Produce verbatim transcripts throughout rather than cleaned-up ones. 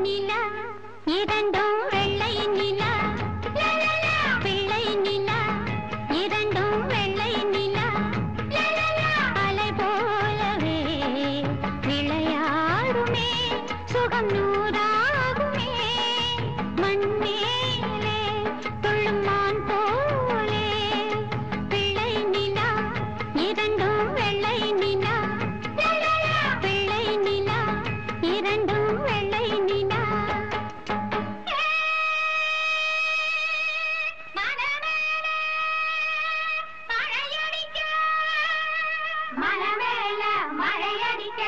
நிலா இரண்டும் வெள்ளை நிலா பிள்ளை நிலா இரண்டும் வெள்ளை நிலா அலை போலவே விளையாடுமே சுகம் நூறாகுமே மண்மேலே துள்ளும் மான் போலே பிள்ளை நிலா இரண்டும் வெள்ளை நிலா பிள்ளை நிலா இரண்டும் வெள்ளை நிலா மனமேல மழையடிக்க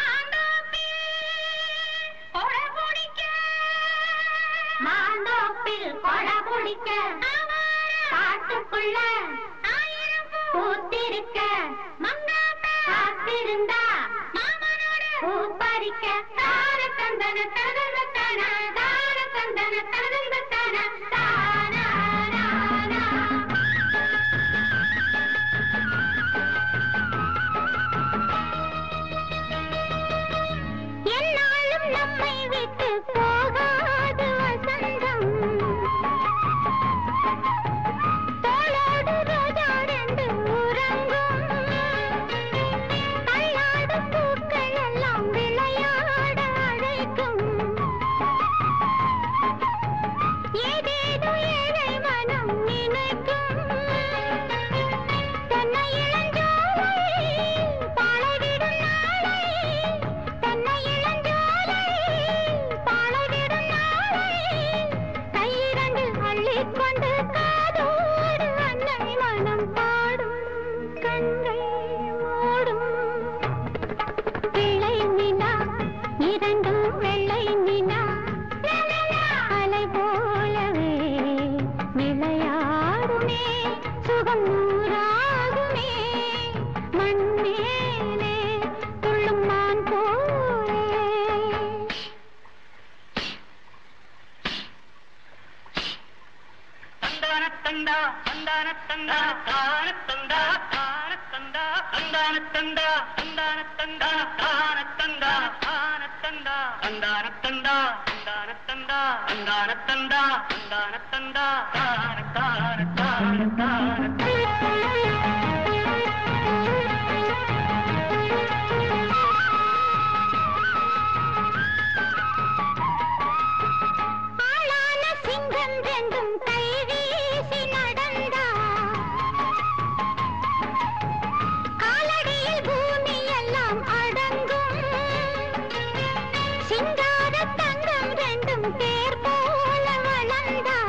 மாந்தோப்பில் கொடை பிடிக்க காட்டுக்குள்ள பூத்திருக்க காத்திருந்தா பூ பறிக்க தார தந்தன தகுந்த தான தார தந்தன தகுந்த தான தானா என்னாலும் நம்மை விட்டு போகாது வசந்தம் தோளோடு ரோஜா ரெண்டு உறங்கும் தள்ளாடு பூக்கள் எல்லாம் விளையாட அழைக்கும் ஏதேதோ ஏழை மனம் நினைக்கும் தன்னை இளஞ்சோலை பாழவிடும் நாளை தன்னை இளஞ்சோலை பாழவிடும் நாளை கையிரண்டு அள்ளிக்கொண்டு காதோடு அன்னை மனம் பாடும் கண்கள் மூடும் பிள்ளை நிலா இரண்டும் வெள்ளை நிலா அலை போலவே விளையாடுமே சுகம் நூறாகுமே மண்மேலே துள்ளும் மான் போலே தந்தான தந்தா தந்தான தந்தா தான தந்தா தான தந்தா தான தந்தா தான தந்தா தான தந்தா தான தந்தா தான தந்தா தான தந்தா தான தந்தா தான தான தான தான ஆளான சிங்கம் ரெண்டும் கை வீசி நடந்தா காலடியில் பூமி எல்லாம் அடங்கும் சிங்கார தங்கம் ரெண்டும் தேர் போல வளர்ந்தா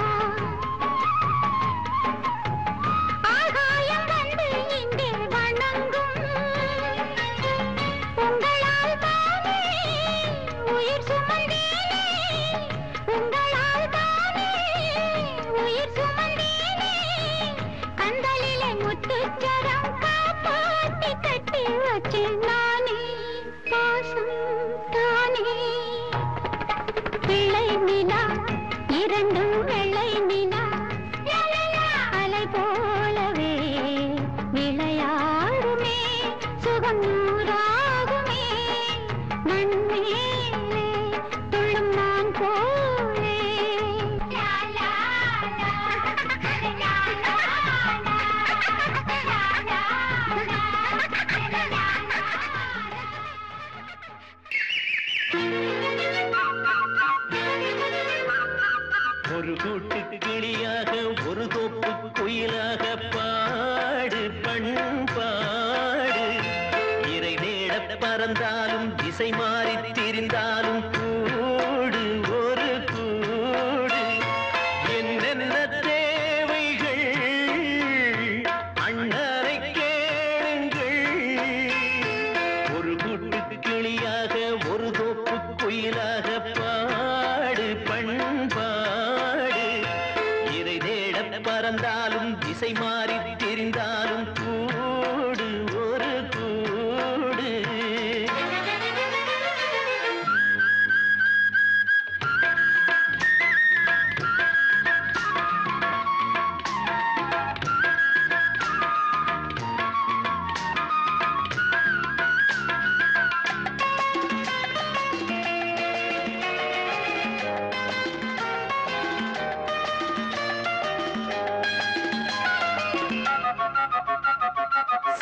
ஆகாயம் வந்து இங்கே வணங்கும் உங்களால் தானே உயிர் சுமந்தேனே உங்களால் தானே உயிர் சுமந்தேனே கந்தலிலே முத்துச்சரம் காப்பாத்தி கட்டி வச்சு நானே பாசம் தானே பிள்ளை நிலா இரண்டும் வெள்ளை நிலா அலை போலவே விளையாடுமே சுகம் நூறாகுமே மண்மேலே துள்ளும் மான் போலே லா லா லா லா ஒரு கூட்டு கிளியாக ஒரு தோப்பு குயிலாக பாடு பண்பாடு இறை தேட பறந்தாலும் திசை மாறி திரிந்தாலும் கூடு ஒரு கூடு என்னென்ன தேவைகள் அண்ணரை கேளுங்கள் ஒரு கூட்டு கிளியாக ஒரு தோப்பு குயிலாக பாடு பண்பாடு இறை தேட பறந்தாலும் திசை மாறி திரிந்தாலும் கூடு ஒரு கூடு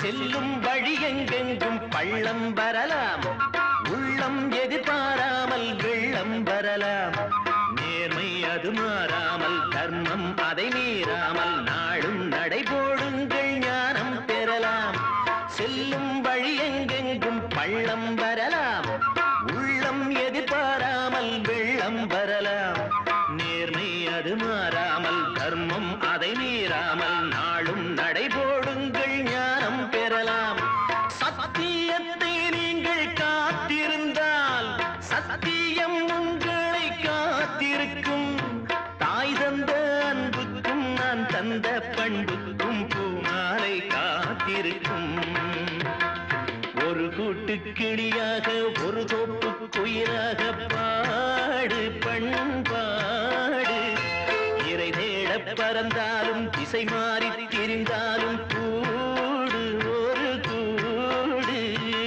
செல்லும் வழி எங்கெங்கும் பள்ளம் வரலாம், உள்ளம் எதிர்பாராமல் வெள்ளம் வரலாம். நேர்மை அது மாறாமல், தர்மம் அதை மீறாமல், நாடும் நடைபோடுங்கள் ஞானம் பெறலாம். செல்லும் வழி எங்கெங்கும் பள்ளம் வரலாம், உள்ளம் எதிர்பாராமல் வெள்ளம் வரலாம். நேர்மை அது மாறாமல், தர்மம் அதை மீறாமல், நாளும் நடைபோடுங்கள் ஞானம் பெறலாம். சத்தியத்தை நீங்கள் காத்திருந்தால் சத்தியம் உங்களை காத்திருக்கும். தாய் தந்த அன்புக்கும் நான் தந்த பண்புக்கும் பூமாலை காத்திருக்கும். ஒரு கூட்டு கிளியாக ஒரு தோப்பு குயிலாக பாடு பண்பாடு. இறை தேட பறந்தாலும் திசை மாறி திரிந்தாலும் கூடு ஒரு கூடு.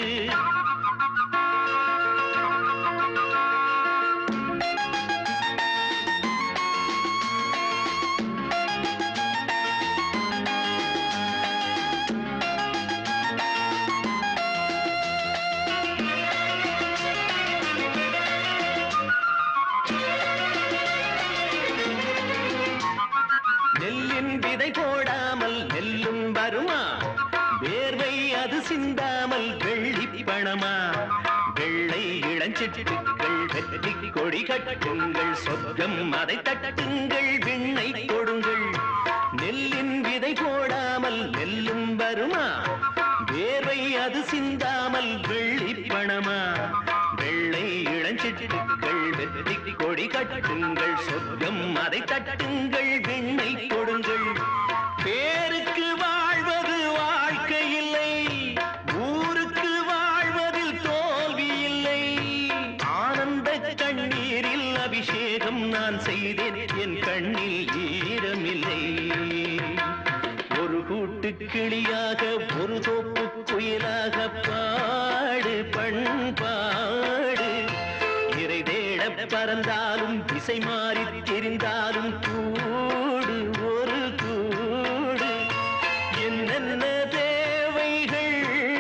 நெல்லின் விதை போடாமல் நெல்லும் வருமா, வேர்வை அது சிந்தாமல் வெள்ளி பணமா. வெள்ளை இளஞ்சிட்டுக்கள் வெற்றி கொடி கட்டுங்கள், சொர்க்கம் அதை தட்டுங்கள், விண்ணை கொடுங்கள். நெல்லின் விதை போடாமல் நெல்லும் வருமா, வேர்வை அது சிந்தாமல் வெள்ளி பணமா. வெள்ளை இளஞ்சிட்டுக்கள் வெற்றி கொடி கட்டுங்கள், சொர்க்கம் அதை தட்டுங்கள், விண்ணை கொடுங்கள். பேருக்கு வாழ்வது வாழ்க்கை இல்லை, ஊருக்கு வாழ்வதில் தோல்வி இல்லை. ஆனந்த கண்ணீரில் அபிஷேகம் நான் செய்தேன், என் கண்ணில் ஈரமில்லை. ஒரு கூட்டு கிளியாக ஒரு தோப்பு குயிலாக பாடு பண்பாடு. இறை தேட பறந்தாலும் திசை மாறி தெரிந்தாலும் கூடு ஒரு கூடு. என்னென்ன தேவைகள்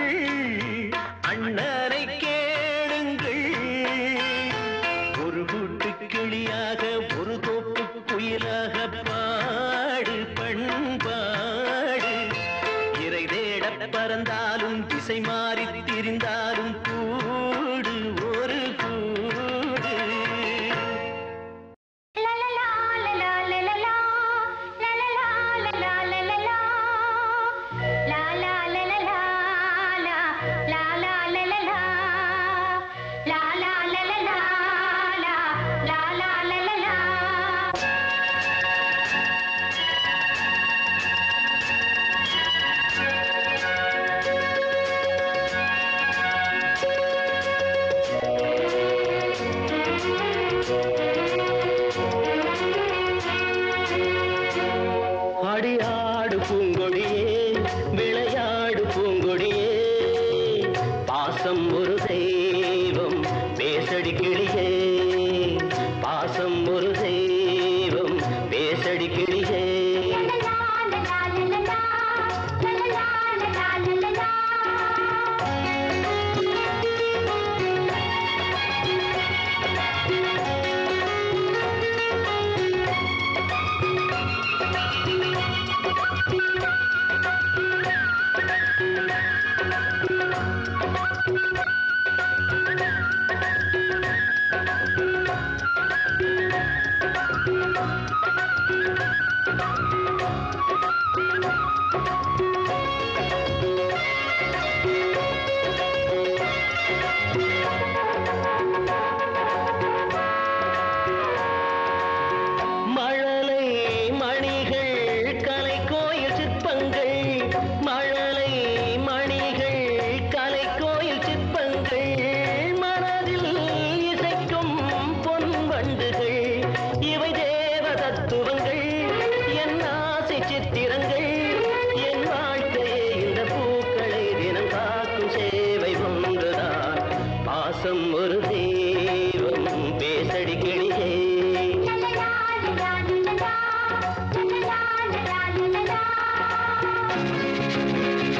அண்ணனை கேளுங்கள். ஒரு கூட்டு கிளியாக ஒரு தோப்பு குயிலாக பாடு பண்பாடு. இறை தேட பறந்தாலும் திசை மாறி திரிந்தாலும் கூடு ஒரு கூடு. ஆடியாடு பூங்கொடியே விளையாடு பூங்கொடியே, பாசம் ஒரு தெய்வம் பேசடி கிளியே. பாசம் ஒரு தெய்வம் பேசடி கிளியே. பாசம் ஒரு தெய்வம் பேசடி கிளியே.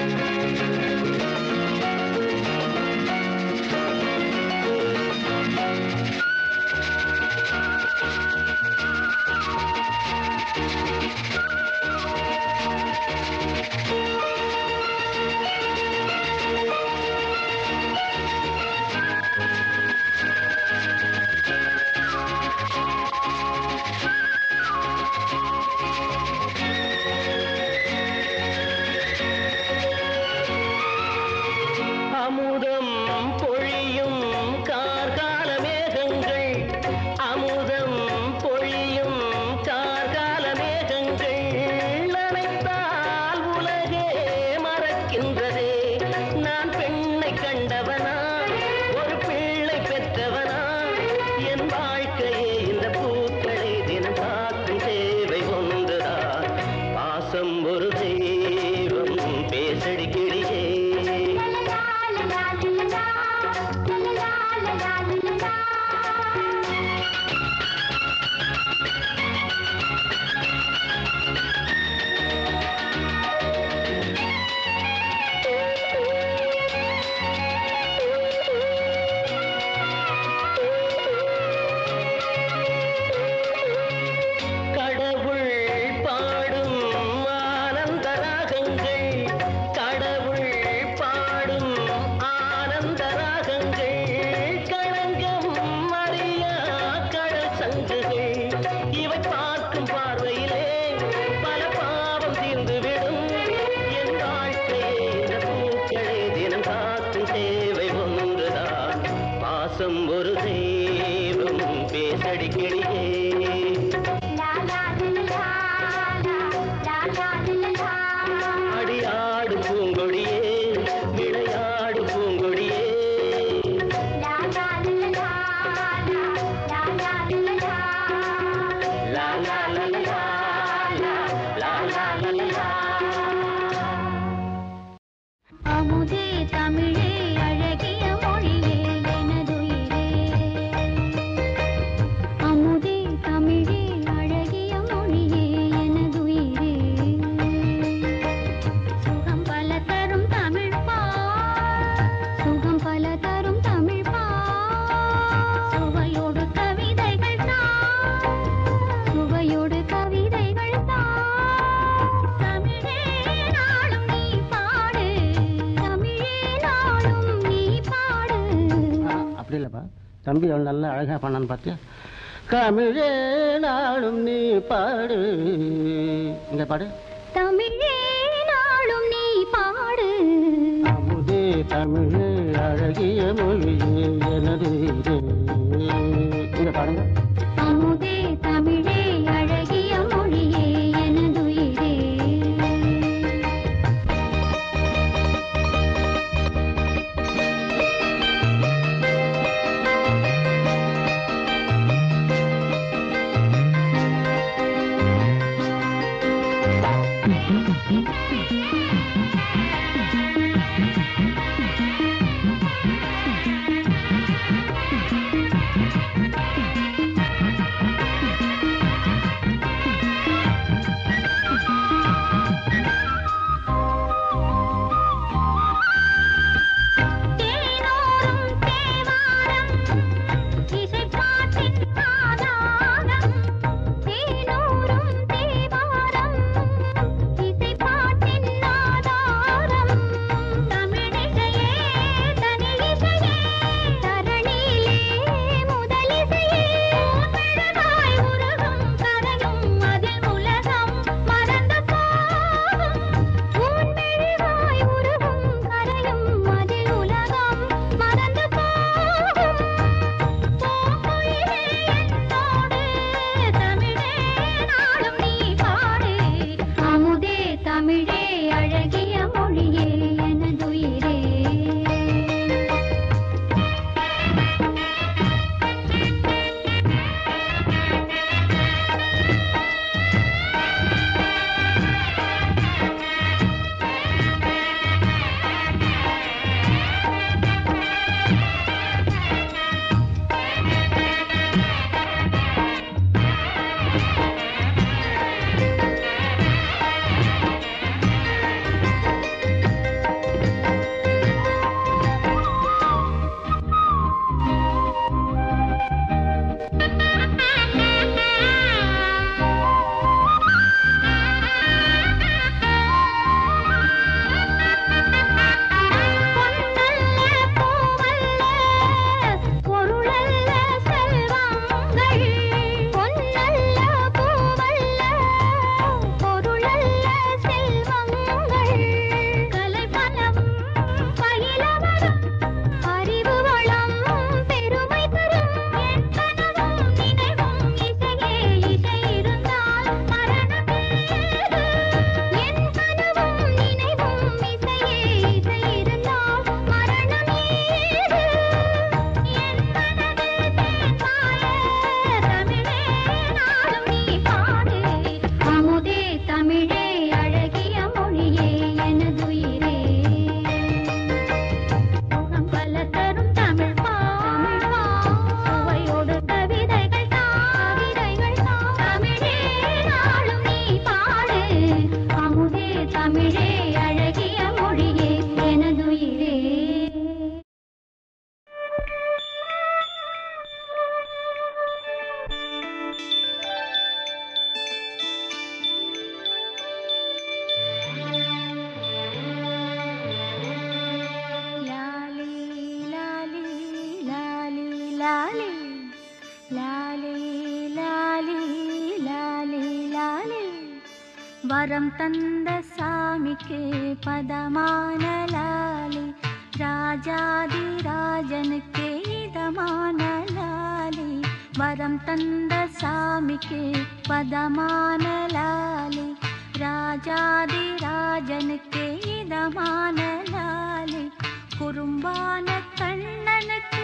தம்பி அவன் நல்லா அழகா பண்ணான்னு பார்த்தியா? தமிழே நாளும் நீ பாடு. இங்க பாடு. தமிழே நாளும் நீ பாடு. அமுதே தமிழே அழகிய மொழியே எனது. இங்க பாடுங்க. அமுதே தமிழே அழகிய மொழியே எனது உயிரே. வரம் தந்த சாமிக்கு பதமான லாலி ராஜாதி ராஜனுக்கு இதமான லாலி வரம் தந்த சாமிக்கு பதமான லாலி ராஜாதி ராஜனுக்கு இதமான லாலி குறும்பான கண்ணனுக்கு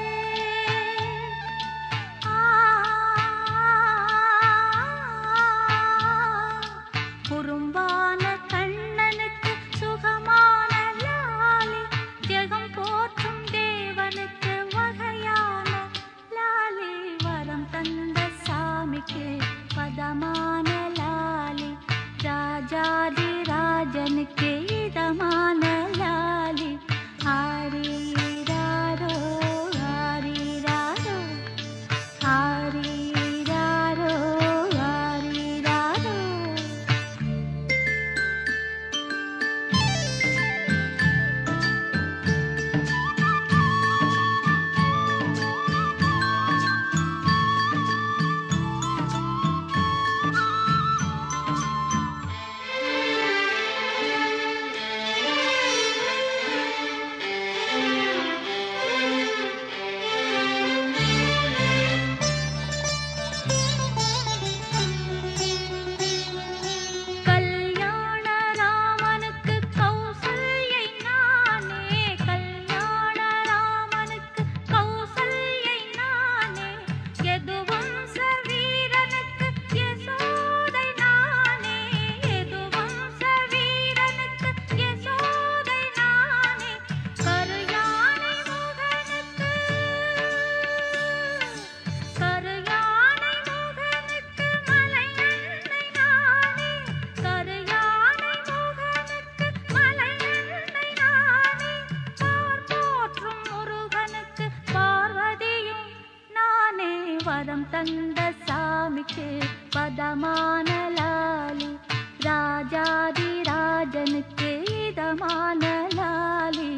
குறும்பான கண்ணனுக்கு சுகமான லாலி ஜெகம் போற்றும் தேவனுக்கு வகையான லாலி வரம் தந்த சாமிக்கு பதமான லாலி ராஜாதி ராஜனுக்கு இதமான லாலி ஆரீராரோ ஆரீராரோ ஆரீராரோ ஆரீராரோ வரம் தந்த சாமிக்கு பதமான லாலி ராஜாதி ராஜனுக்கு இதமான லாலி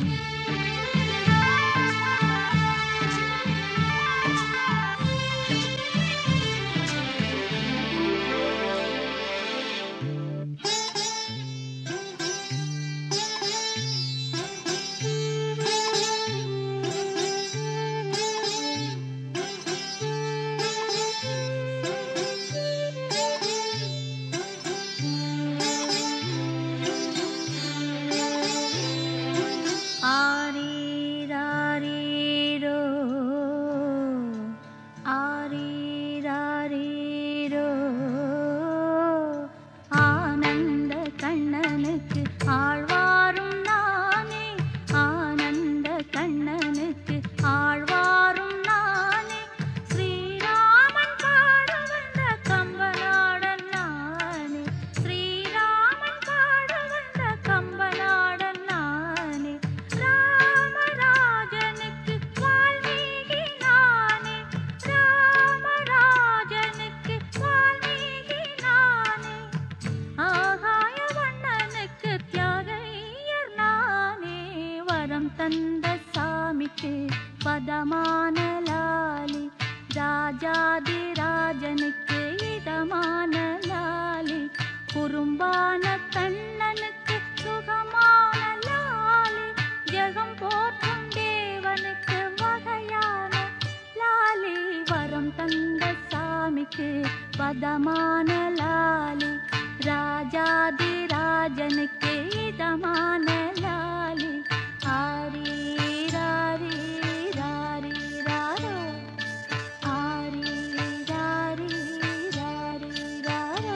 தந்த சாமிக்கு பதமான லாலி ராஜாதி ராஜனுக்கு இதமான லாலி குறும்பான கண்ணனுக்கு சுகமான லாலி ஜெகம் போற்றும் தேவனுக்கு வகையான லாலி வரம் தந்த சாமிக்கு பதமான லாலி ராஜாதி ராஜனுக்கு இதமான லாலி ஆரீராரீ ராரீ ராரோ ஆரீராரீ ராரீ ராரோ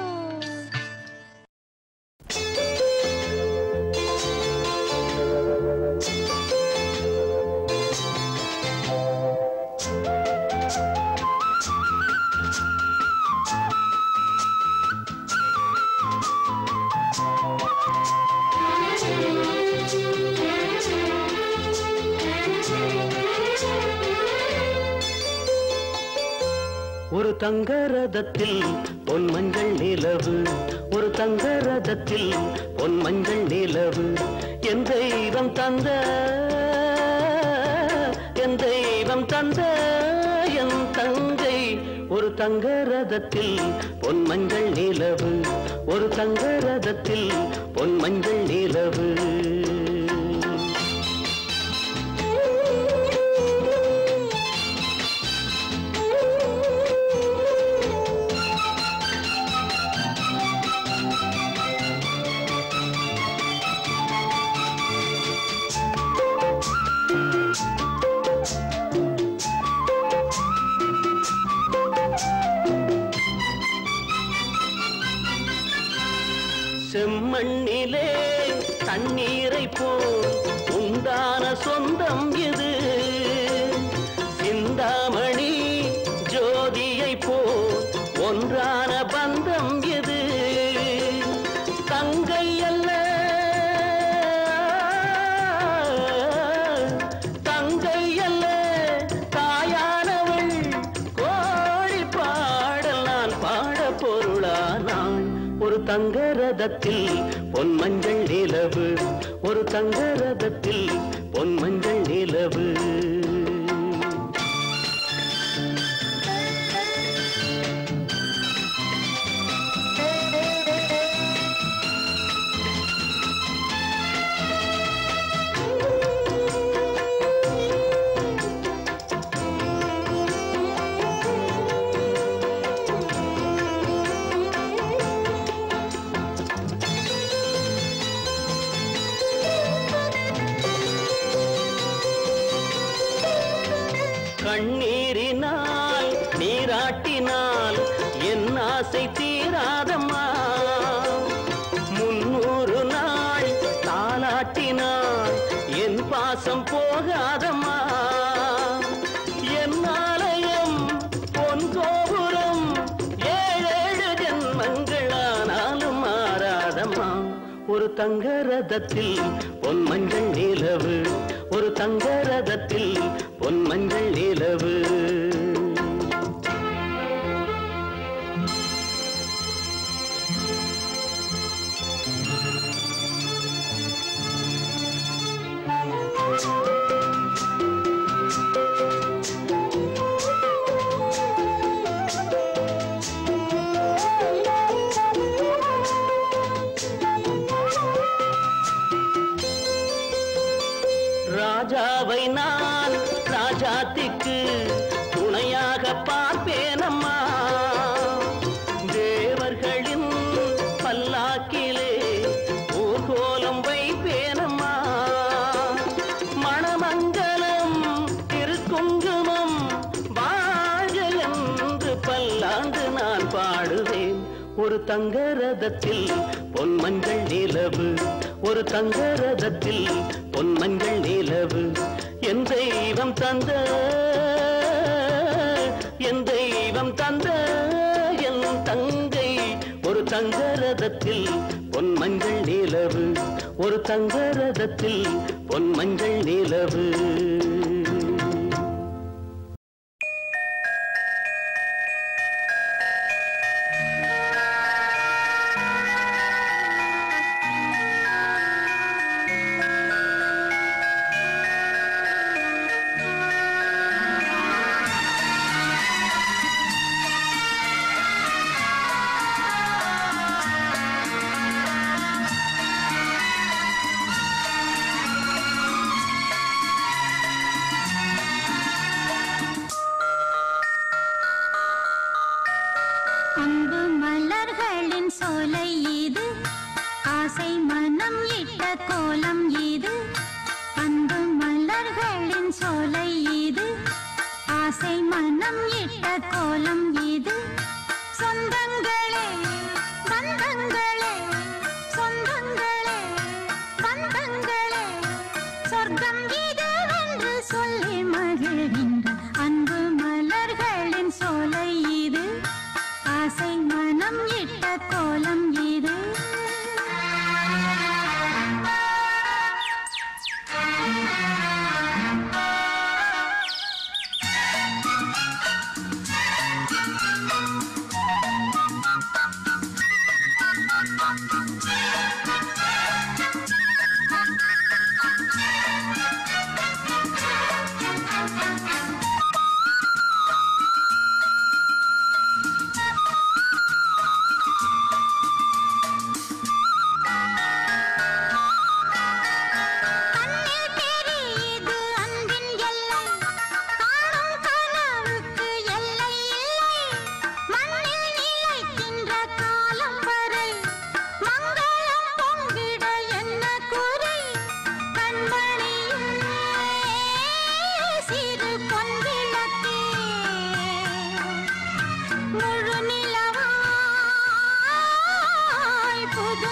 ஒரு தங்க ரதத்தில் பொன் மஞ்சள் நிலவு, ஒரு தங்க ரதத்தில் பொன் மஞ்சள் நிலவு, என் தெய்வம் தந்த என் தெய்வம் தந்த என் தங்கை ஒரு தங்க ரதத்தில் பொன் மஞ்சள் நிலவு, ஒரு தங்க ரதத்தில் பொன் மஞ்சள் நிலவு. செம்மண்ணிலே தண்ணீரை போல் உண்டான சொந்தம் இது, சிந்தாமணி ஜோதியை போல் ஒன்றான பந்தம் இது. தங்கை அல்ல தங்கை அல்ல தாயானவள், கோழி பாடல் நான் பாட பொருளானாள். ஒரு தங்க ரதத்தில் பொன் மஞ்சள் நிலவு, ஒரு தங்க ரதத்தில் பொன் மஞ்சள் நிலவு. கண்ணீரினால் நீராட்டினால் என் ஆசை தீராதம்மா, முன்னூறு நாள் தாலாட்டினால் என் பாசம் போகாதம்மா. என் ஆலயம் பொன் கோபுரம் ஏழேழு ஜென்மங்களானாலும் மாறாதம்மா. ஒரு தங்க ரதத்தில் பொன் மஞ்சள் நிலவு, ஒரு தங்க ரதத்தில் பொன் மஞ்சள் நிலவு. ராஜாவை நான் ராஜாத்திக்கு துணையாக பார்ப்பேனம்மா, தேவர்களின் பல்லாக்கிலே ஊர்கோலம் வைப்பேனம்மா. மணமங்கலம் திருக்குங்குமம் வாழ்க என்று பல்லாண்டு நான் பாடுவேன். ஒரு தங்க ரதத்தில் பொன் மஞ்சள் நிலவு, ஒரு தங்க ரதத்தில் பொன் மஞ்சள் நிலவு. என் தெய்வம் தந்த என் தெய்வம் தந்த என் தங்கை, ஒரு தங்க ரதத்தில் பொன் மஞ்சள் நிலவு, ஒரு தங்க ரதத்தில் பொன் மஞ்சள் நிலவு. அன்பு மலர்களின் சோலை இது, ஆசை மனம் இட்ட கோலம் இது. அன்பு மலர்களின் சோலை இது, ஆசை மனம் இட்ட கோலம் இது. சொந்தங்களே பந்தங்களே, சொந்தங்களே பந்தங்களே, சொர்க்கம் இது என்று சொல்லி மகிழ்கின்ற அன்பு மலர்களின் சோலை இது, ஆசை மனம் இட்ட கோலம் இது. புது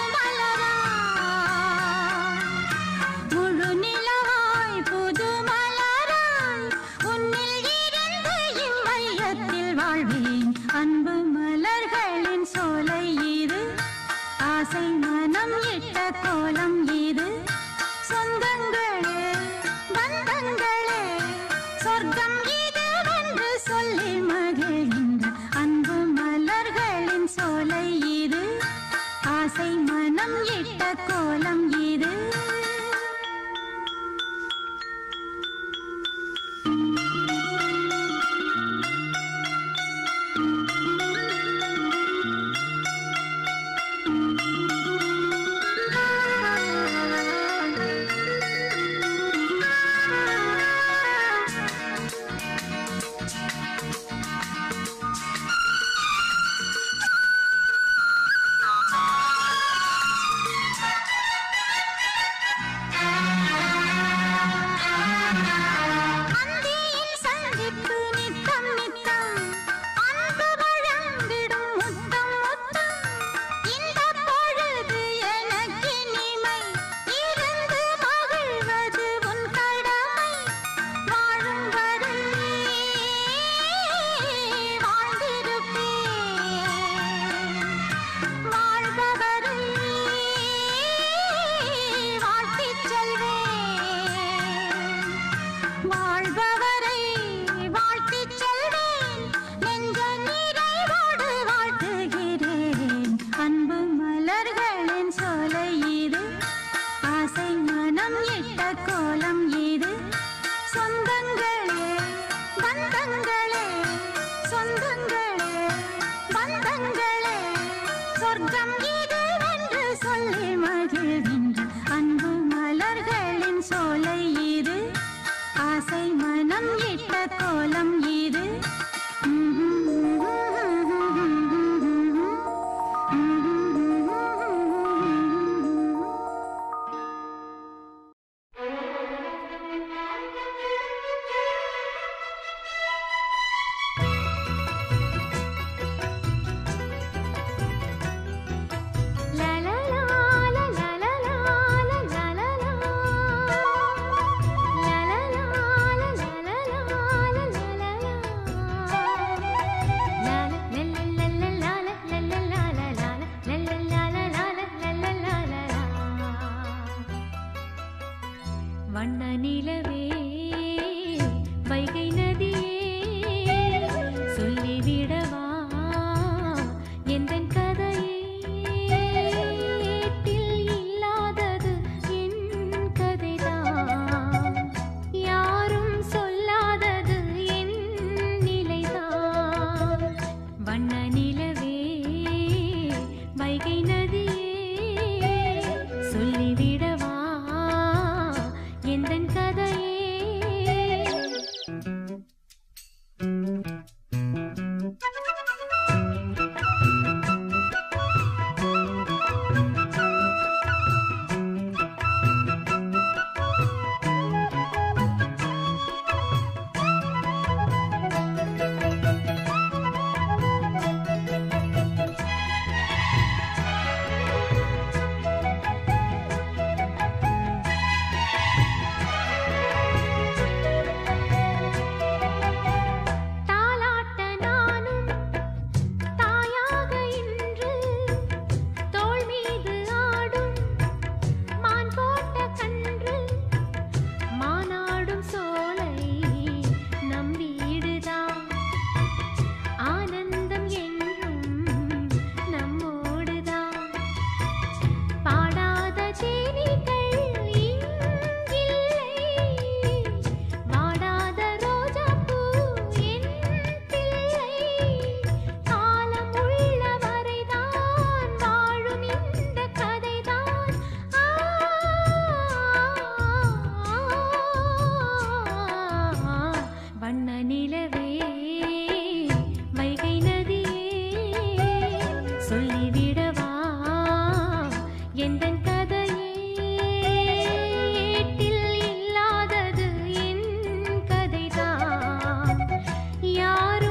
மலராய் முழு நிலவாய் புது மலராய் உன்னில் இருந்து இம்மையத்தில் வாழ்வேன் அன்பு மலர்களின் சோலை இது ஆசை மனம் இட்ட கோலம் இது சொந்தங்களே பந்தங்களே சொர்க்கம் இதுவென்று சொல்லி மகிழ்கின்ற அன்பு மலர்களின் சோலை இது ஆசை மனம் இட்ட கோலம் இது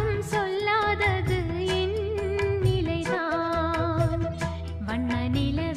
நிலவே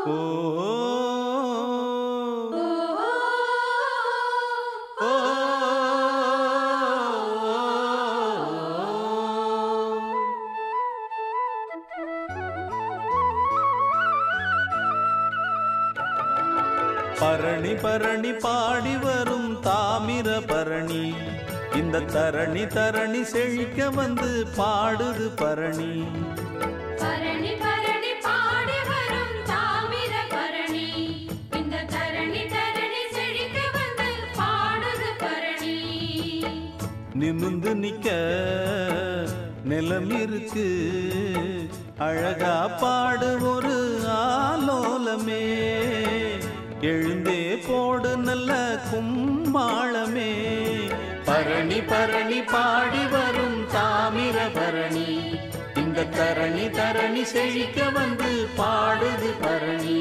பரணி பரணி பாடி வரும் தாமிர பரணி இந்த தரணி தரணி செழிக்க வந்து பாடுது பரணி. பரணி பரணி பாடி வரும் தாமிர பரணி இந்த தரணி தரணி செழிக்க வந்து பாடுது பரணி. நிமிந்து நிக்க நிலம் இருக்கு அழகா பாடு ஒரு ஆலோலமே எழுந்தே போடு நல்ல கும்மாளமே. பரணி பரணி பாடி வரும் தாமிர பரணி இந்த தரணி தரணி செழிக்க வந்து பாடுது பரணி.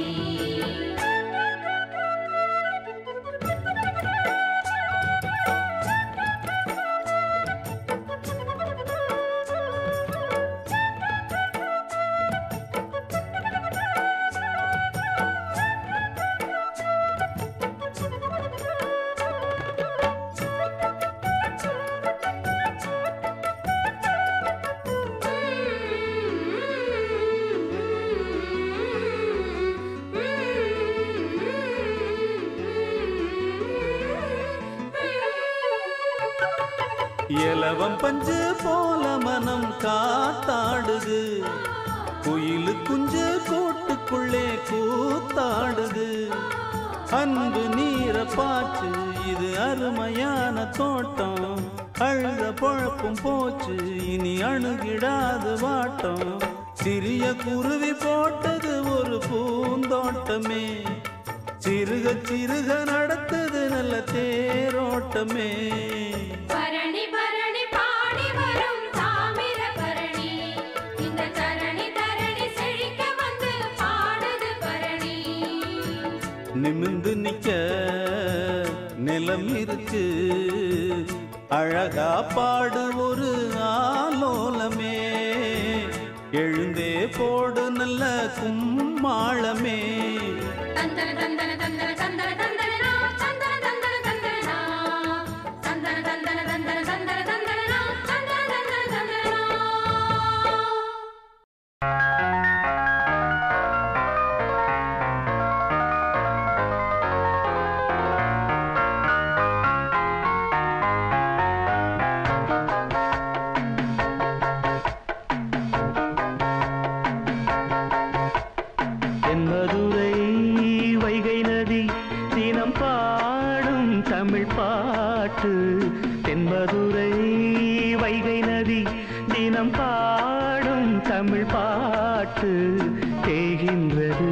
இலவம் பஞ்சு போல மனம் காத்தாடுது குயிலு குஞ்சு கூட்டுக்குள்ளே கூத்தாடுது. அன்பு நீர பாச்சு இது அருமையான தோட்டம் அழுத பொழப்பும் போச்சு இனி அணுகிடாது வாட்டம். சிறிய குருவி போட்டது ஒரு பூந்தோட்டமே சிறுக சிறுக நடத்தது நல்ல தேரோட்டமே. பரணி பரணி பாடி வரும் தாமிர பரணி இந்த தரணி தரணி செழிக்க வந்து பாடுது பரணி. நிமிந்து நிக்க நிலம் இருக்கு அழகா பாடு ஒரு ஆலோலமே எழுந்தே போடு நல்ல கும்மாளமே. தந்தன தந்தன தந்தன தந்தன தந்தனா தந்தன தந்தன தந்தனா தந்தன தந்தன தந்தன தந்தன தந்தனா தந்தன தந்தன தந்தனா. தென்மதுரை வைகை நதி தினம் பாடும் தமிழ் பாட்டு. தென்மதுரை வைகை நதி தினம் பாடும் தமிழ் பாட்டு. தேகின்றது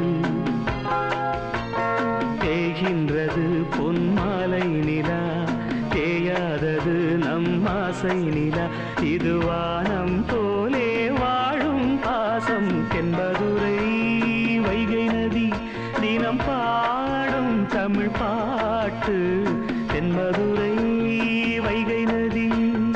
தேகின்றது பொன்மாலை நிலா தேயாதது நம் ஆசை நிலா. இது வானம் போலே வாழும் பாசம். தென்மதுரை வைகை நதி தினம் பாடும் தமிழ் பாட்டு. தென்மதுரை வைகை நதி.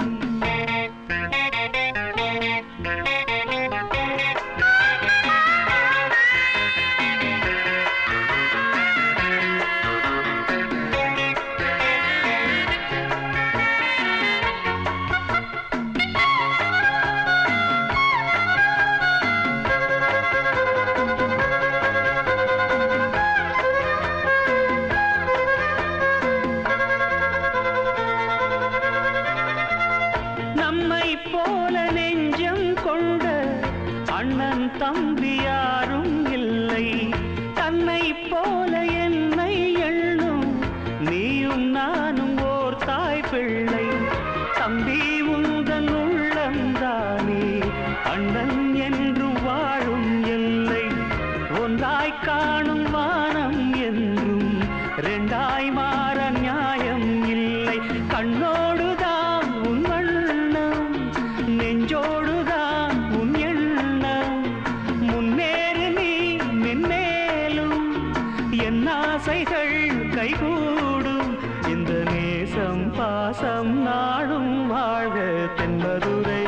நம்மை போல நெஞ்சம் கொண்ட அண்ணன் தம்பி யாரும் இல்லை. தன்னை போல என்னை எண்ணும் நீயும் நானும் ஓர் தாய் பிள்ளை. தம்பி உந்தன் உள்ளந்தானே அண்ணன் என்று வாழும் எல்லை. ஒன்றாய் காணும் வானம் என்றும் ரெண்டாய் மாற நியாயம் இல்லை. கண்ணோடுதான் உன் வண்ணம் நெஞ்சோடுதான் உன் எண்ணம். முன்னேறு நீ மென்மேலும் என் ஆசைகள் கைகூடும். இந்த நேசம் பாசம் நாடும் வாழ்க. தென்மதுரை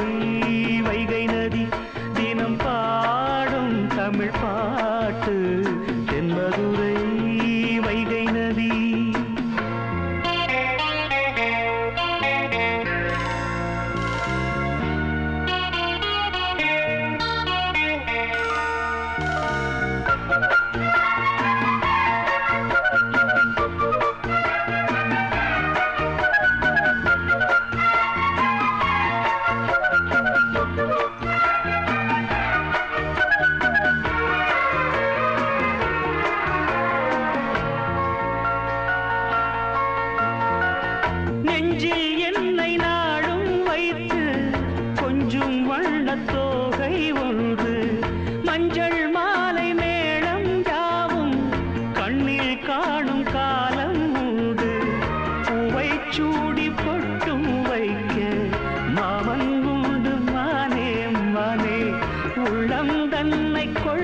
வைகை நதி தினம் பாடும் தமிழ் பாட்டு. தென்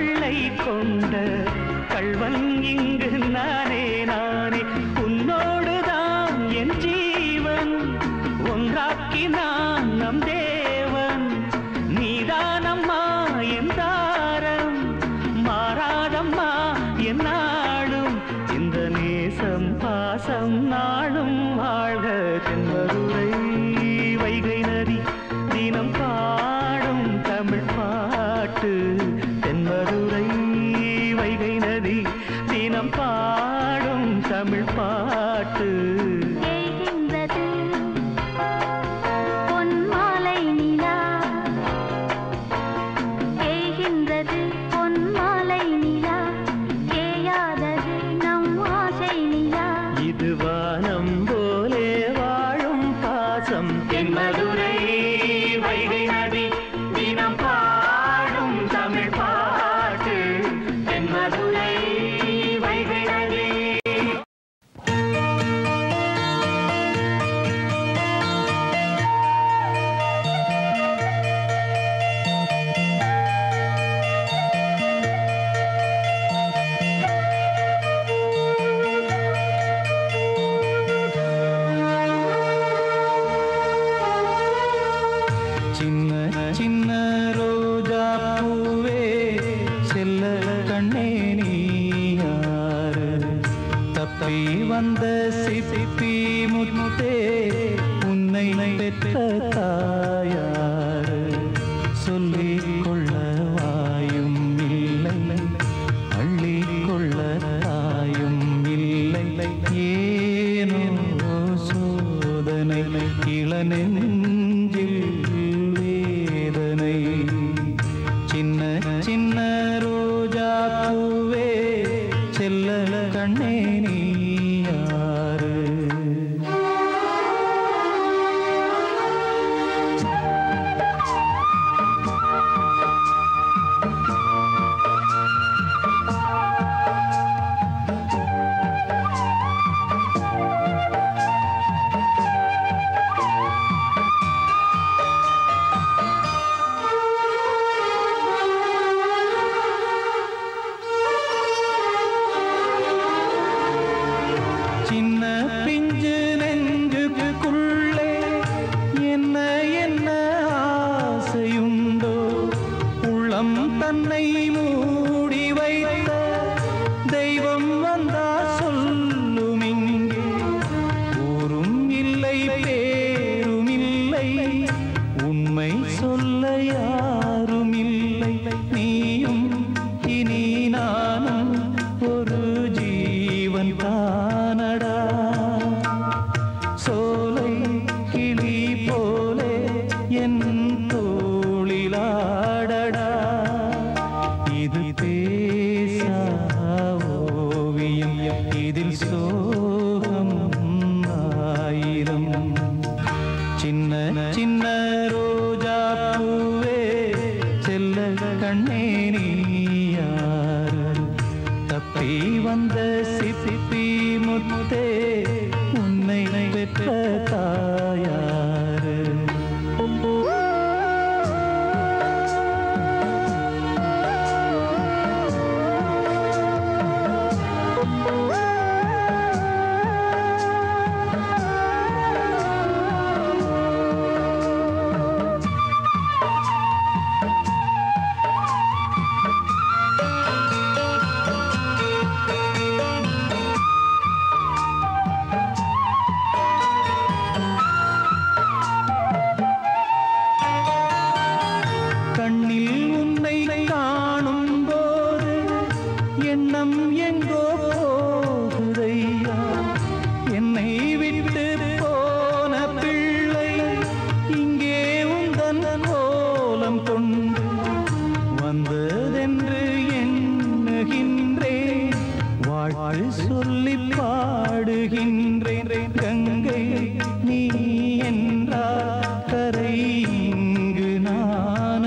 கொள்ளை கொண்ட கள்வன் இங்கு நானே நானே உன்னோடுதான் என் ஜீவன் ஒன்றாக்கினான் நம் தேவன் நீதானம்மா என் தாரம் மாறாதம்மா என் நாளும் இந்த நேசம் பாசம் நாளும் வாழ்க தென்மதுரை வைகை நதி தினம் பாடும் தமிழ் பாட்டு தென்மதுரை வைகை நதி தினம் பாடும் தமிழ் பாட்டு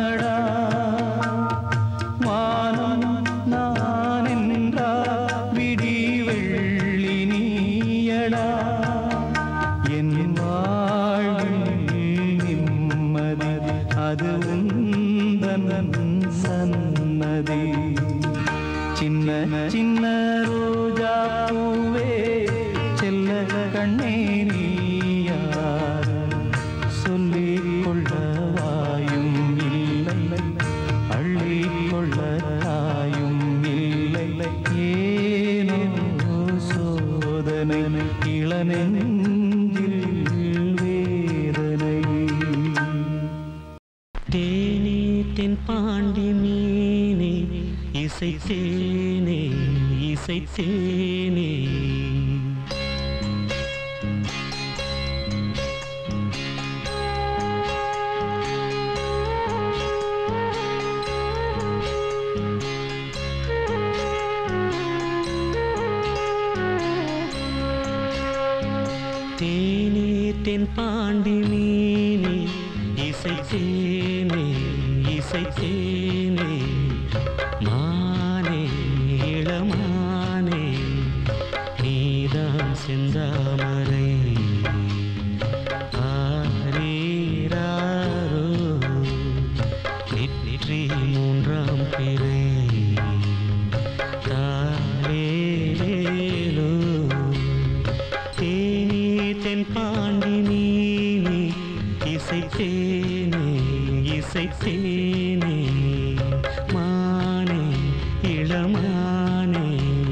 வானம் நான் என்றால் சின்ன சின்ன ரோஜா பூவே செல்ல கண்ணே நீ யார் சொல்லிக் கொள்ள வாயும் இல்லை அள்ளிக் கொள்ள தாயும் இல்லை ஏனோ சோதனை இளநெஞ்சில் வேதனை தேனே தென் பாண்டி மீனே இசைத்தேனே இசைத்தேனே தேனே தென் பாண்டி மீனே இசைத்தேனே இசைத்தேனே மானே இளமானே நீதான் செந்தாமரை ஆரீராரோ நெற்றி மூன்றாம் பிறை தாலேலேலோ தேனே தென் பாண்டி மீனே இசைத்தேனே இசைத்தேனே மானே இளமானே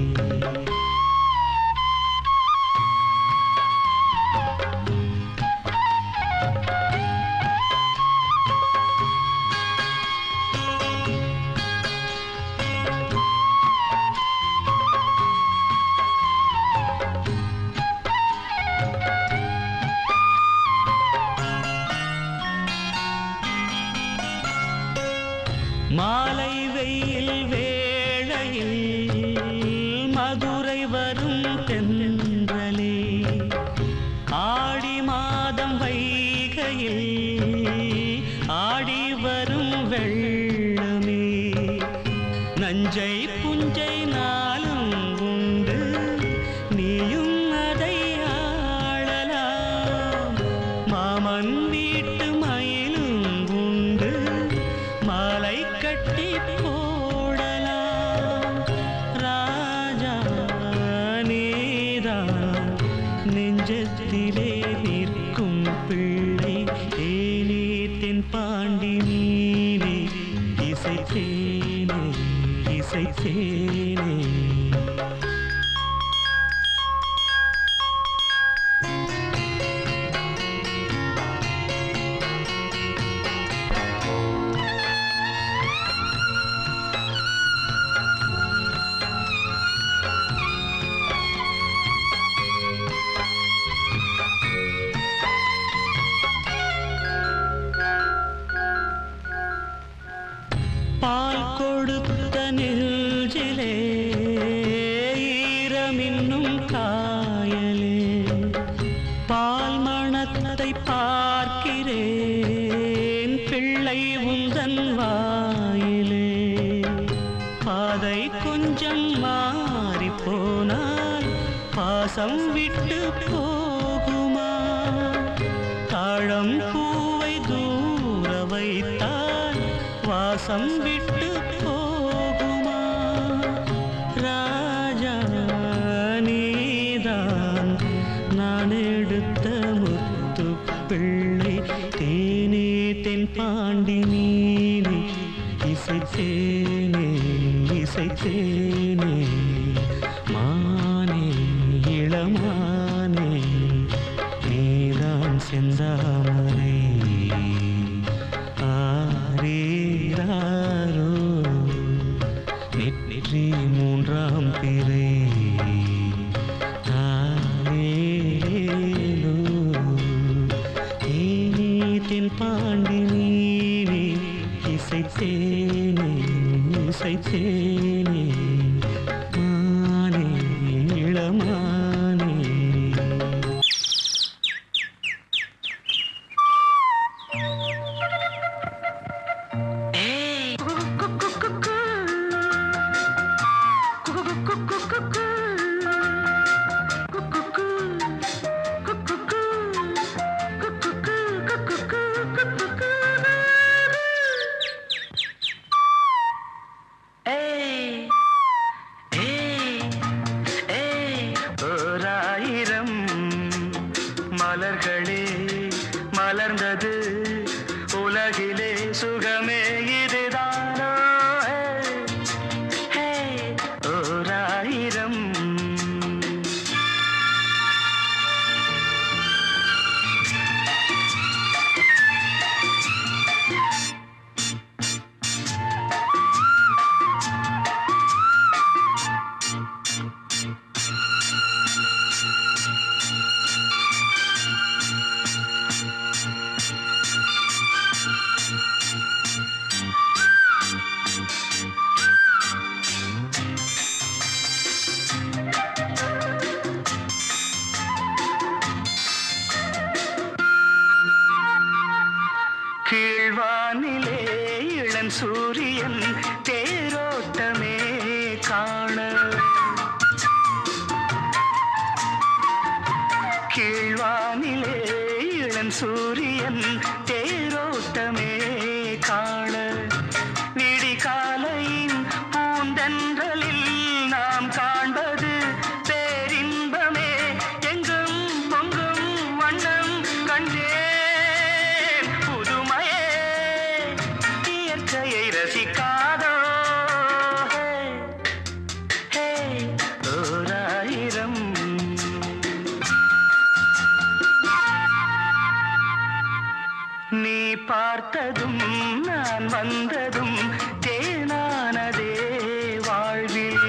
மாலை வெயில் வேளையில் மதுரை வரும் தென்றலே ஆடி மாதம் வைகையில் ஆடி வரும் வெள்ளமே நஞ்சை புஞ்சை நாளும் உண்டு நீயும் அதை ஆளலாம் மாமன் வீட்டு மயிலும் உண்டு மாலை கட்டி போடலாம் ராஜா நீதான் நெஞ்சத்திலே நிற்கும் பிள்ளை தேனே தென் பாண்டி மீனே இசைத்தேனே இசைத்தேனே பால் கொடுத்த நெஞ்சிலே ஈரமின்னும் காயலே பால் மணத்தை பார்க்கிறேன் பிள்ளை உந்தன் வாயிலே பாதை கொஞ்சம் மாறி போனால் பாசம் விட்டு போகுமா தாழம் பூவை தூர வைத்தால் வாசம் விட்டு போகுமா ராஜா நீதான் நான் எடுத்த முத்து பிள்ளை தேனே தென் பாண்டி மீனே இசைத்தேனே இசைத்தேனே மானே இளமானே நீதான் செந்தாமரை ஆரீராரோ நெற்றி மூன்றாம் பிறை தாலேலேலோ தேனே தென் பாண்டி மீனே இசைத்தேனே இசைத்தேனே மானே இளமானே Hey! சூரியன் தேரோட்டமே காண கீழ்வானிலே இளம் சூரியன் தேரோட்டமே காண விடிகாலையின் பூந்தென்றலில் நாம் காண்பது பேரின்பமே எங்கும் பொங்கும் வண்ணம் கண்டேன் புதுமையே இயற்கையை ரசிக்காதோ ஹே ஓராயிரம் நீ பார்த்ததும் நான் வந்ததும் தேனானதே வாழ்வில்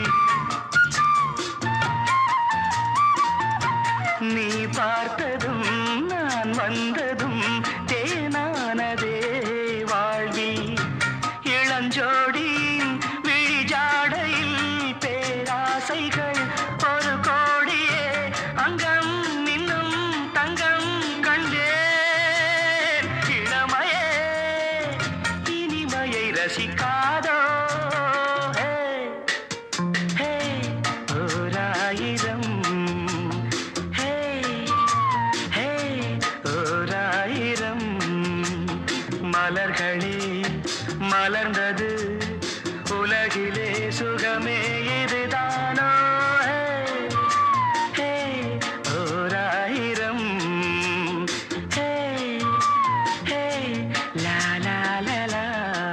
நீ பார்த்ததும் நான் வந்ததும் தேனானதே வாழ்வில் இளஞ்சோடியின் விழிஜாடையில் பேராசைகள் ஒரு கோடியே அங்கம் இன்னும் தங்கம் கண்டேன் இளமையே இனிமையை ரசிக்காதோ ஹே ஹே ஓராயிரம் ஹே ஹே ஓராயிரம் மலர்களே மலர்ந்தது உலகிலே சுகமே இதுதானோ ஹே ஹே ஓராயிரம் ஹே ஹே லா லா லா லா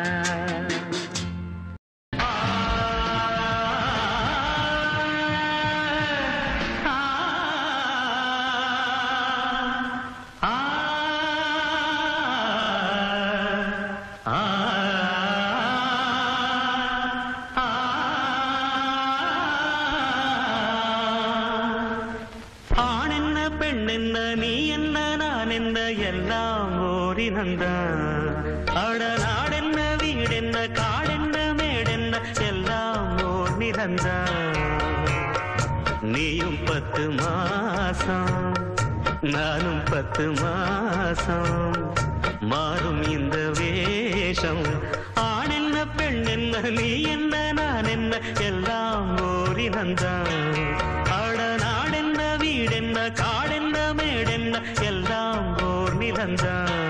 ஆண் என்ன பெண் என்ன நீ என்ன நான் என்ன எல்லாம் ஓரினந்தான் அட நாடென்ன வீடென்ன காடென்ன மேடென்ன எல்லாம் ஓர் நிறந்தான் நீயும் பத்து மாசம் நானும் பத்து மாசம் மாறும் இந்த வேஷம் ஆண் என்ன பெண் என்ன நீ என்ன நான் என்ன எல்லாம் ஓரினந்தான் அட நாடென்ன வீடென்ன காடென்ன மேடென்ன எல்லாம் ஓர் நிலந்தான்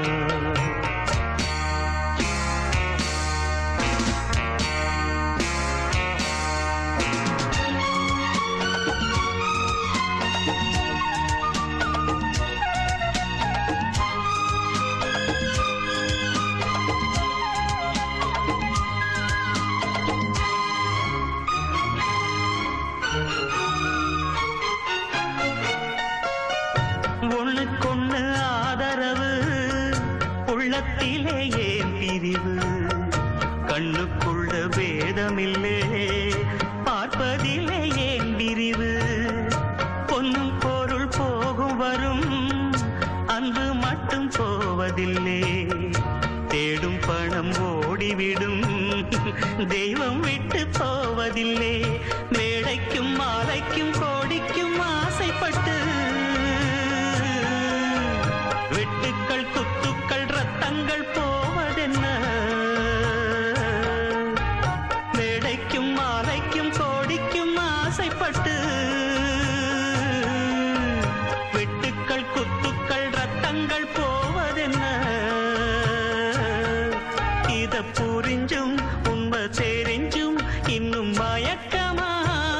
ஒண்ணுக்கொண்ணு ஆதரவு உள்ளத்திலே ஏன் பிரிவு கண்ணுக்குள்ள பேதமில்லே பார்ப்பதிலே ஏன் பிரிவு பொன்னும் பொருள் போகும் வரும் அன்பு மட்டும் போவதில்லை தேடும் பணம் ஓடிவிடும் தெய்வம் விட்டு போவதில்லை மேடைக்கும் மாலைக்கும் கோடிக்கும் ஆசைப்பட்டு வெட்டுக்கள் குத்துக்கள் ரத்தங்கள் போவதென்ன மேடைக்கும் மாலைக்கும் கோடிக்கும் ஆசைப்பட்டு வெட்டுக்கள் குத்துக்கள் ரத்தங்கள் போவதென்ன இத புரிஞ்சும் உண்மை தெரிஞ்சும் இன்னும் மயக்கமா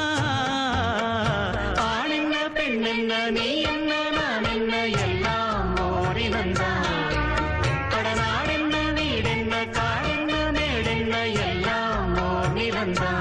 ஆண் என்ன பெண் என்ன நீ என்ன நான் என்ன எல்லாம் ஓரினந்தான் கடனாடென்ன வீடென்ன காடென்ன மேடென்ன எல்லாம் ஓர் நிலந்தான்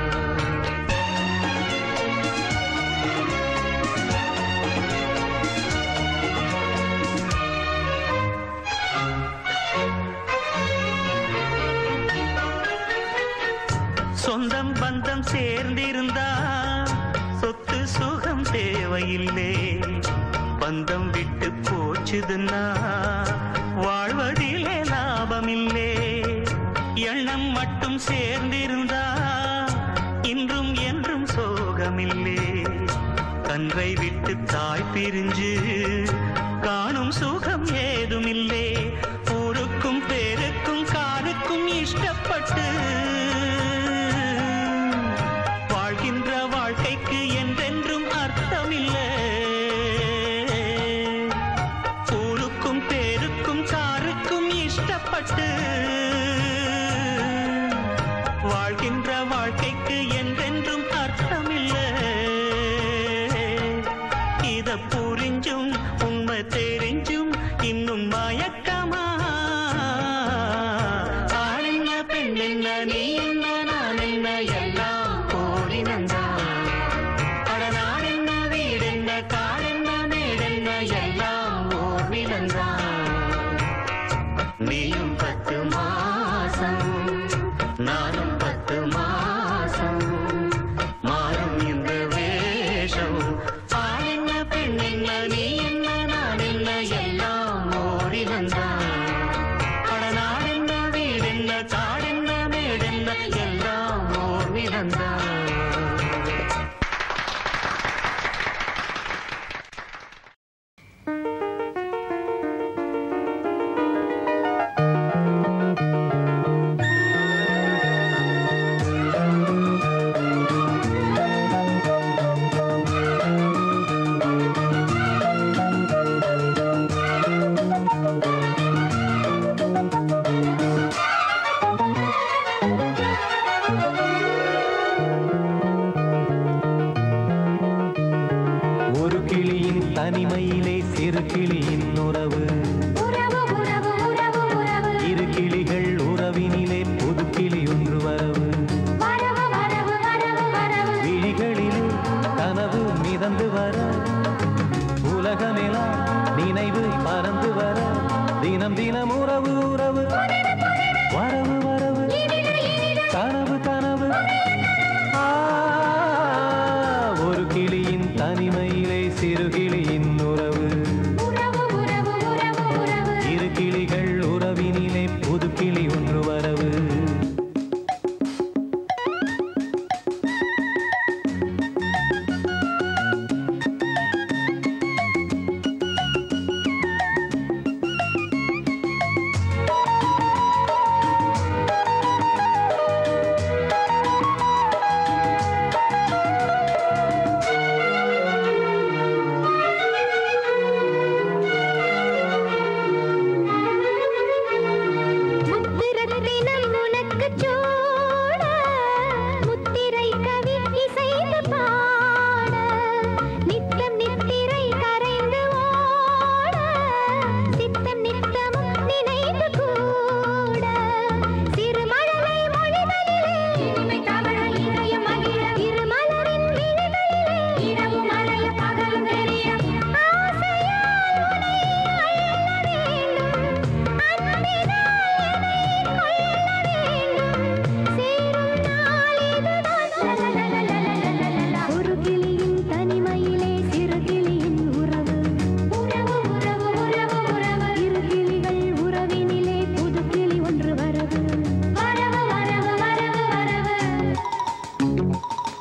சொந்தம் பந்தம் சேர்ந்திருந்தா சொத்து சுகம் தேவையில்லை பந்தம் விட்டு போச்சுதுன்னா வாழ்வதிலே லாபமில்லை எண்ணம் மட்டும் சேர்ந்திருந்தா இன்றும் என்றும் சோகமில்லை கன்றை விட்டு தாய் பிரிஞ்சு காணும் சுகம் ஏதுமில்லை ஊருக்கும் பேருக்கும் காருக்கும் இஷ்டப்பட்டு தனிமையிலே சிறு கிளியின் உறவு உறவு உறவு உறவு உறவு இரு கிளிகள் உறவினிலே புது கிளி ஒன்று வரவு வரவு வரவு வரவு வரவு விழிகளிலே கனவு மிதந்து வர உலகமெல்லாம் நினைவு பறந்து வர தினம் தினம் உறவு உறவு வரவு வரவு கனவு கனவு ஆ, ஒரு கிளியின் தனிமையிலே சிறு கிளியின் உறவு உறவு உறவு உறவு உறவு இரு கிளிகள் உறவினிலே புது கிளி ஒன்று வரவு முத்திரத்தினம் உனக்குச் சூட, முத்திரை கவி இசைந்து பாட, நித்தம் நித்திரை கரைந்து ஓட, சித்தம் நித்தமும் நினைந்து கூட, சிறுமழலை மொழிகளிலே இனிமை தவழ இதயம் மகிழ, இருமலரின் விழிகளிலே இரவும் மழைய பகலும் தெரிய, ஆசையால் உன்னை அள்ள வேண்டும், அன்பினால் ஒரு கிளியின் தனிமையிலே சிறு கிளியின் உறவு உறவு உறவு உறவு உறவு இரு கிளிகள் உறவினிலே புது கிளி ஒன்று வரவு வரவு வரவு வரவு வரவு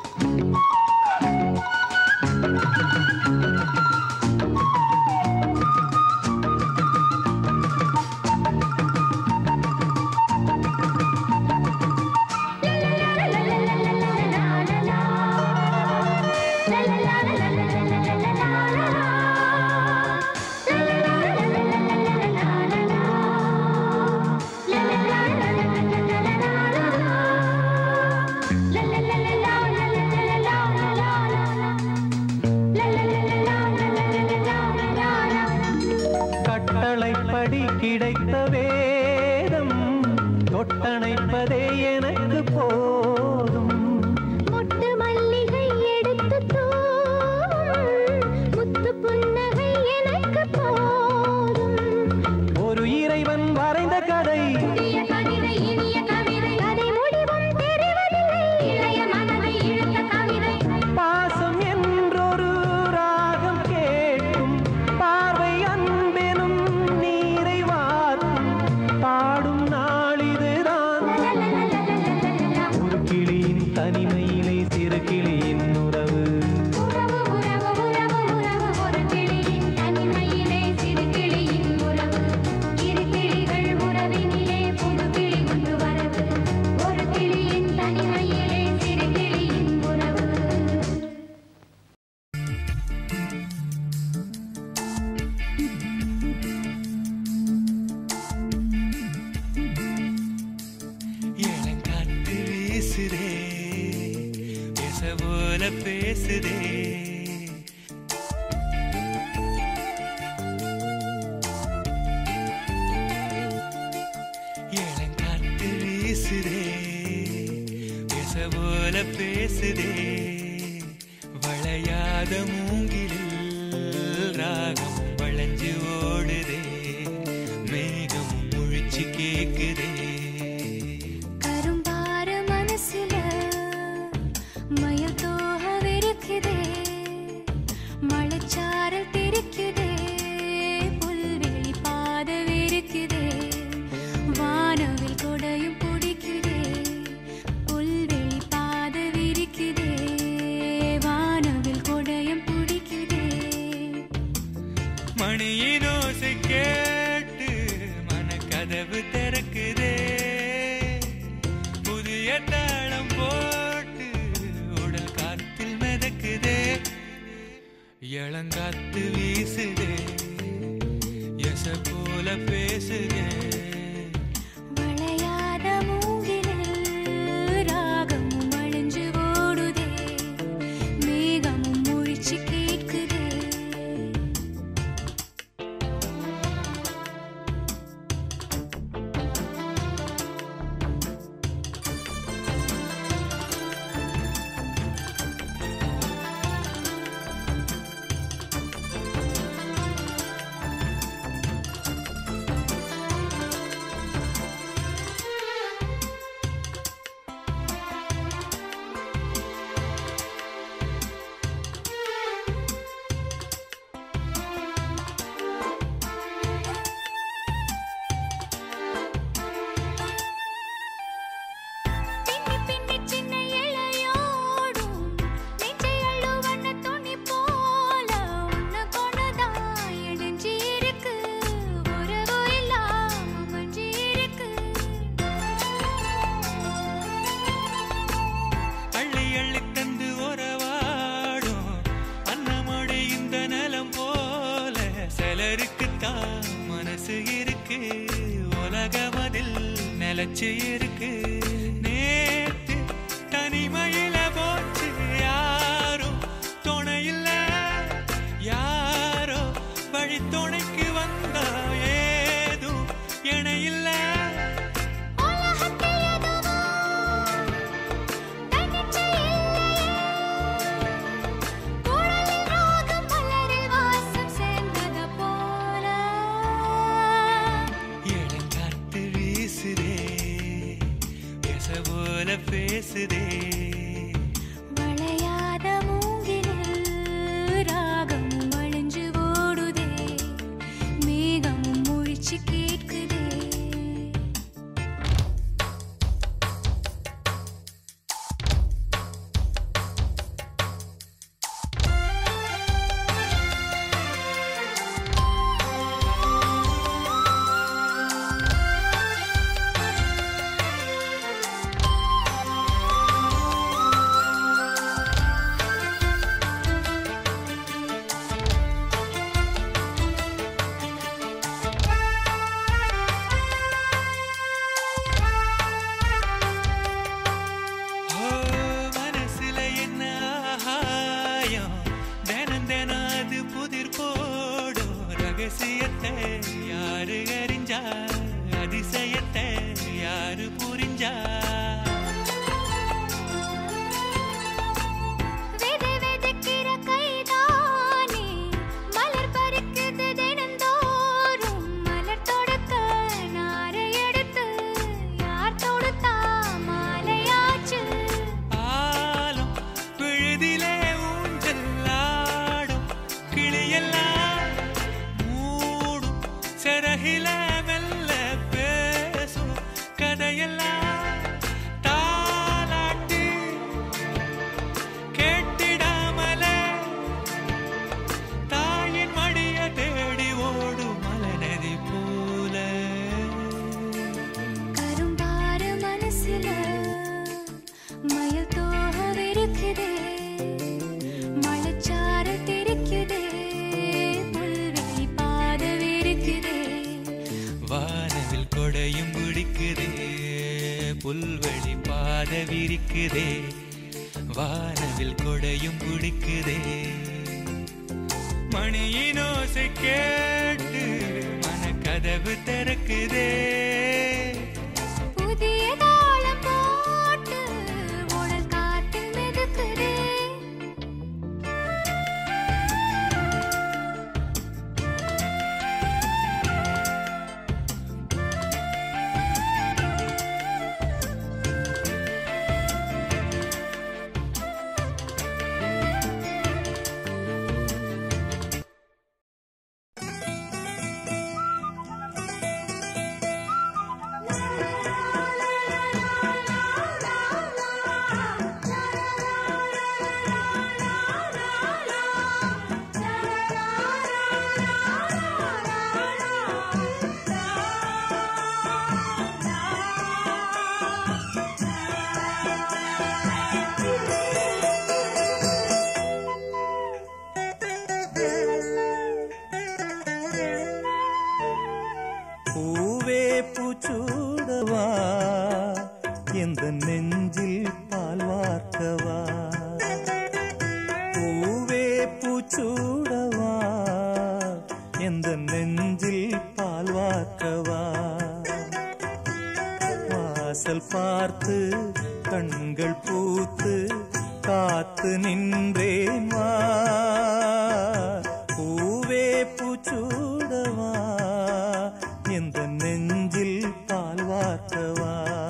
கட்டளைப்படி கிடைத்த வேதம் தொட்டணைப்பதே எனக்கு போதும் முட்டு மல்லிகை எடுத்து தூவும் முத்து புன்னகை எனக்கு போதும் ஒரு இறைவன் வரைந்த கதை இனிய கவிதை இனிய கவிதை கதை முடிவும் தெரிவதில்லை இளைய மனதை இழுத்த கவிதை பாசம் என்றொரு ராகம் கேட்கும் பார்வை அன்பெனும் நீரை வார்க்கும் பாடும் நாளிதுதான் ஒரு கிளியின் தனிமையிலே சிறு கிளியின் உறவு உறவு உறவு உறவு உறவு ஒரு கிளியின் தனிமையிலே சிறு கிளியின் உறவு இரு கிளிகள் உறவினிலே புது கிளி ஒன்று வரவு ஒரு கிளியின் தனிமையிலே சிறு கிளியின் உறவு இளங்காற்று வீசுதே பேச போல பேசுதே இளங்காற்று வீசுதே பேச போல பேசுதே வளையாத மூங்கிலில் ராகம் வளைஞ்சு ஓடுதே மேகம் முழிச்சு கேக்குதே கரும்பார மனசுல மயில் தோக விரிக்குதே மழைச்சாரல் தெரிக்குதே புல்வெளி பாத விரிக்குதே வானவில் கொடையும் பிடிக்குதே புல்வெளி பாத விரிக்குதே வானவில் கொடையும் பிடிக்குதே மணியின் ஓசை கேட்டு மனக்கதவு திறக்குதே புதிய தாளம் போட்டு உடல் காத்தில் மிதக்குதே இளங்காத்து வீசுதே எச போல பேசுதே வளையாத மூங்கிலில் ராகமும் அழிஞ்சு ஓடுதே மேகமும் முழிச்சு கேட்குதே நிலச்சி இருக்கு. நேத்து தனிமையில போச்சு யாரும் துணையில்ல, யாரோ வழி துணைக்கு வந்தா ஏதும் இணையில்ல. பேசுதே வளையாத மூங்கிலில் ராகமும் அழிஞ்சு ஓடுதே, மேகமும் முழிச்சு கேட்குதே. யாரு அறிஞ்சா அதிசயத்தை யாரு புரிஞ்சா? விதை விதைக்கிற கைதானே மலர் பறிக்குது தினந்தோறும். மலர் தொடுக்க நாரை எடுத்து யார் தொடுத்தா மாலையாச்சு. ஆலம் விழுதிலே ஊஞ்சல் ஆடும் கிளியெல்லாம் சரகில மெல்ல பேசும் கதையெல்லாம் தாலாட்டி கேட்டிடாமலே தாயின் மடிய தேடி ஓடும் மலநதி போல. கரும்பாறு மனசுல மயில் தோகவிருக்குதே, மலைச்சாறு தெரிக்குதே, வானவில் கொடையும் பிடிக்குதே, புல்வெளி பாத விரிக்குதே. வானவில் கொடையும் பிடிக்குதே, மணியின் ஓசை கேட்டு மனக்கதவு திறக்குதே. புதிய தாளம் போட்டு உடல் காற்றில் மிதக்குதே. எந்த நெஞ்சில் பால் வார்க்கவா, பூவே பூச்சூடவா எந்த நெஞ்சில் பால் வார்க்கவா. வாசல் பார்த்து கண்கள் பூத்து காத்து நின்றேன் வா, பூவே பூச்சூடவா எந்த நெஞ்சில் பால் வார்க்கவா.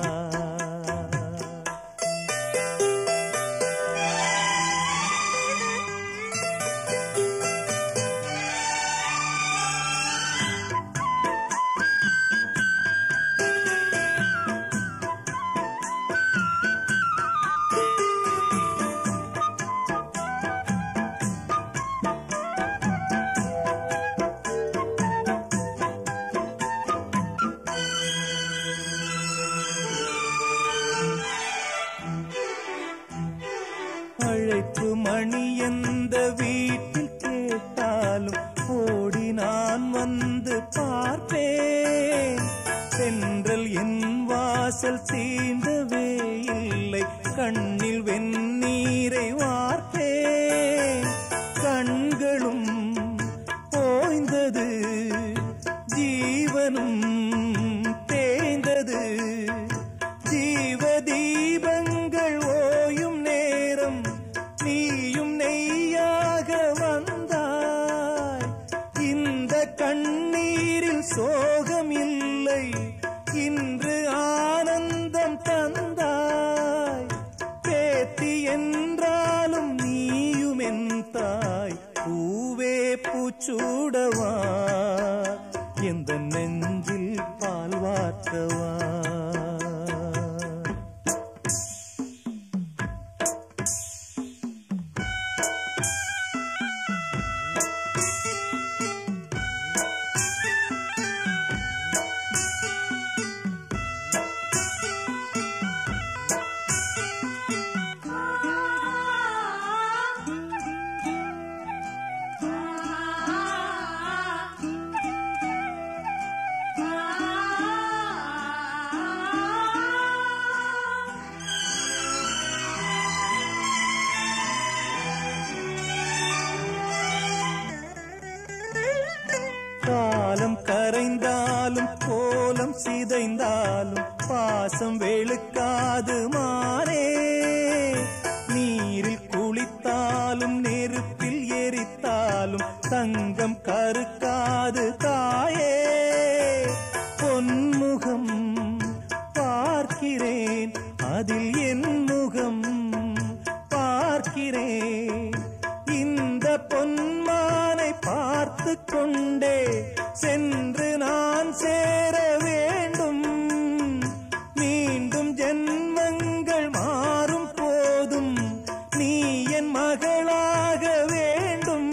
அழைப்பு மணி எந்த வீட்டில் கேட்டாலும் ஓடி நான் வந்து பார்ப்பேன். தென்றல் என் வாச வாசல் தீண்டவே இல்லை கண்ணில் வெந்நீரை வார்த்தேன் கண்களும் ஓய்ந்தது ஜீவனும் தேய்ந்தது ஜீவ தீபங்கள் ஓயும் நேரம் நீயும் நெய்யாக வந்தாய் இந்த கண்ணீரில் சோகம் இல்லை இன்று ஆனந்தம் தந்தாய் பேத்தி என்றாலும் நீயும் என் தாய் பூவே பூச்சூடவா எந்த நெஞ்சில் பால் வார்த்தவா காலம் கரைந்தாலும் கோலம் சிதைந்தாலும் பாசம் வெளுக்காது மாறே நீரில் குளித்தாலும் நெருப்பில் எரித்தாலும் தங்கம் கருக்காது தாயே பொன்முகம் பார்க்கிறேன் அதில் என் முகம் பார்க்கிறேன் இந்த பொன்மானை பார்த்து கொண்டே சென்று நான் சேர வேண்டும் மீண்டும் ஜென்மங்கள் மாறும் போதும் நீ என் மகளாக வேண்டும்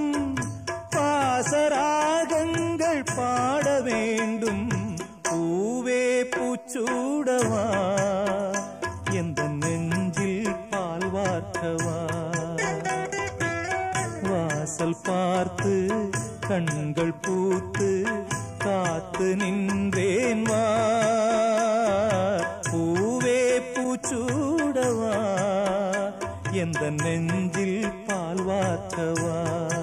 பாசராகங்கள் பாட வேண்டும் பூவே பூச்சூடவா எந்த நெஞ்சில் பால் வார்த்தவா வாசல் பார்த்து கண்கள் பூத்து காத்து நின்றேன் வா பூவே பூச்சூடவா எந்த நெஞ்சில் பால் வார்த்தவா